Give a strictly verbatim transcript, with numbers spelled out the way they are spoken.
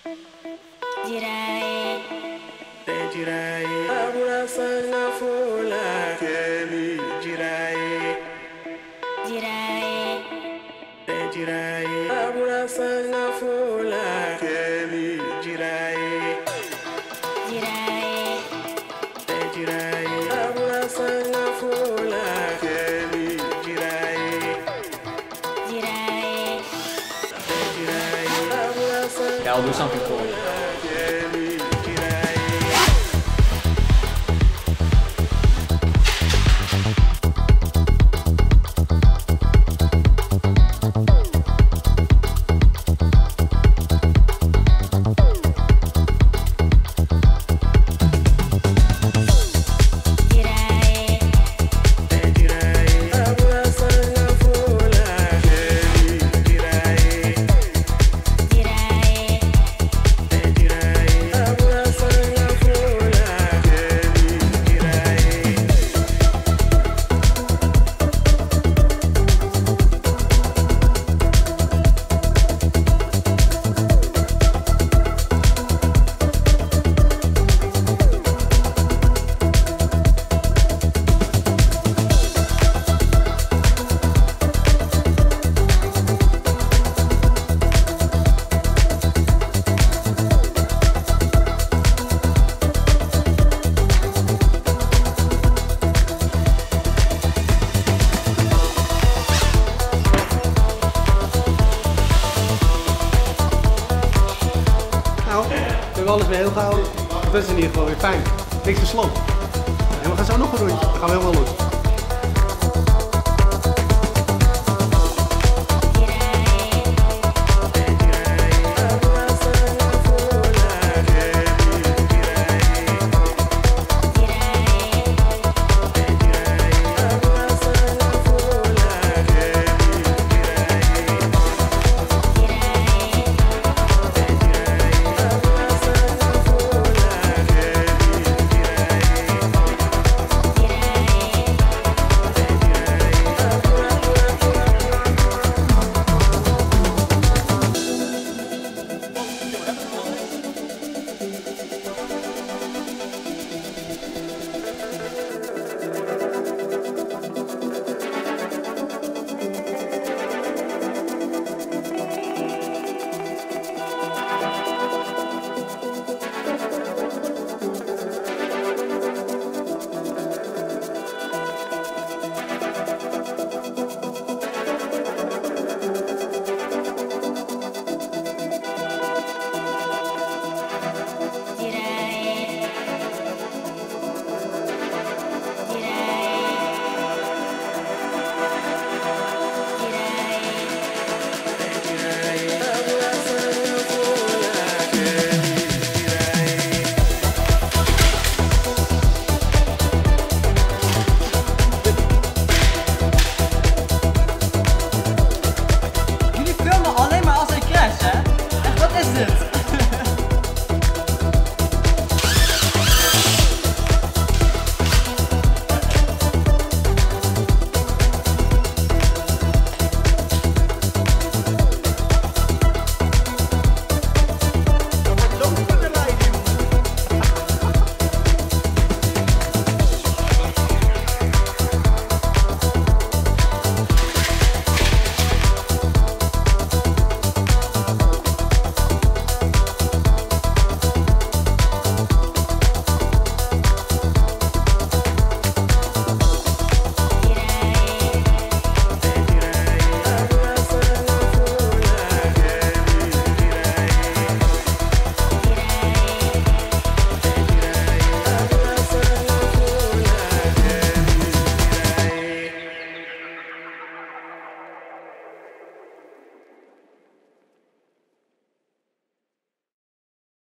Jirae, Jirae, abula sana fola, Kelly, Jirae, Jirae, Jirae, abula sana fola, Kelly, Jirae, Jirae, Jirae, abula sana fola, Kelly, Jirae, Jirae, Jirae, abula sana. Yeah, I'll do something for you. We hebben alles weer heel gehouden. Dat is in ieder geval weer fijn. Niks versloopt. En we gaan zo nog een rondje. Dan gaan we helemaal los.